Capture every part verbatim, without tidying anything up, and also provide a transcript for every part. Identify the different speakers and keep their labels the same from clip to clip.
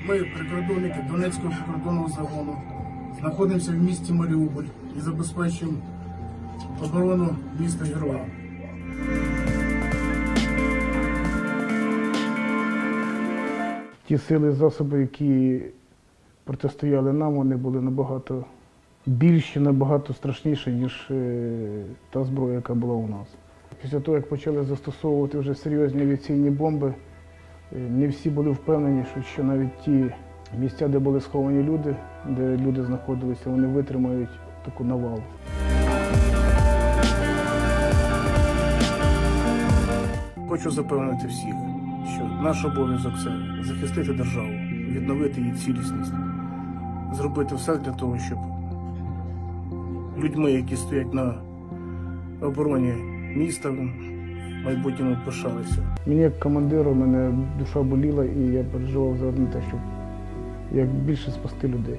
Speaker 1: Ми, прикордонники Донецького прикордонного загону, знаходимося в місті Маріуполь і забезпечуємо оборону міста Героя. Ті сили і засоби, які протистояли нам, вони були набагато більші, набагато страшніші, ніж та зброя, яка була у нас. Після того, як почали застосовувати вже серйозні авіаційні бомби, не всі були впевнені, що навіть ті місця, де були сховані люди, де люди знаходилися, вони витримають таку навалу. Хочу запевнити всіх, що наш обов'язок – це захистити державу, відновити її цілісність, зробити все для того, щоб людьми, які стоять на обороні міста, в майбутньому пишалися. Мені як командиру, мене душа боліла, і я переживав за одне те, щоб як більше спасти людей.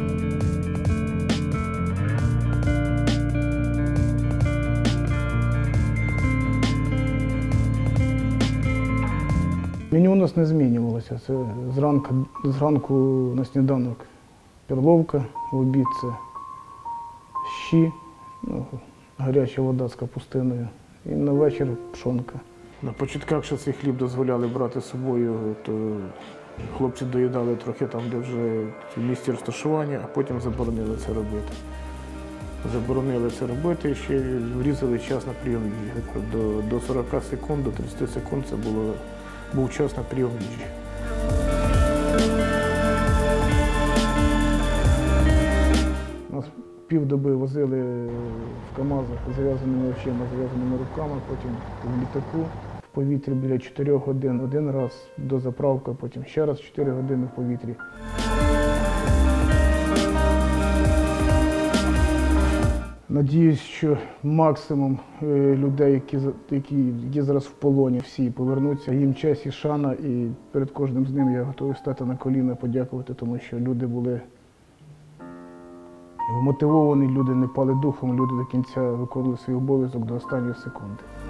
Speaker 1: Меню у нас не змінювалося. Це зранку, зранку на сніданок перловка, в обід це щі, ну, гаряча вода з капустиною, і на вечір пшонка. На початках ще цей хліб дозволяли брати з собою, то хлопці доїдали трохи там, де вже в місці розташування, а потім заборонили це робити. Заборонили це робити і ще врізали час на прийом їжі. До, до сорока секунд, до тридцяти секунд це було, був час на прийом їжі. Нас півдоби возили в КАМАЗах з зав'язаними очима, зав'язаними руками, потім в літаку. В повітрі біля чотирьох годин, один раз до заправки, потім ще раз чотири години в повітрі. Надіюсь, що максимум людей, які, які, які зараз в полоні, всі повернуться. Їм честь і шана, і перед кожним з ним я готовий стати на коліна, подякувати, тому що люди були вмотивовані, люди не пали духом, люди до кінця виконували свій обов'язок до останньої секунди.